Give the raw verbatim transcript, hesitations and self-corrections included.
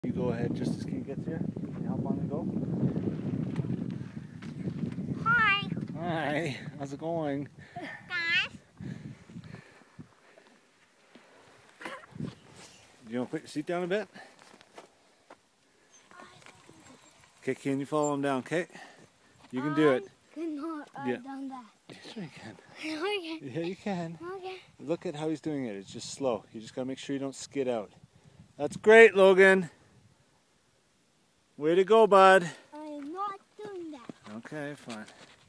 You go ahead just as Kate gets here. Can you help on and go? Hi. Hi. How's it going? Guys. You want to put your seat down a bit? Okay, can you follow him down, Kate? You can do it. I cannot uh, Yeah. done that. Yes, you can. Okay. Yeah, you can. Okay. Look at how he's doing it. It's just slow. You just got to make sure you don't skid out. That's great, Logan. Way to go, bud. I'm not doing that. Okay, fine.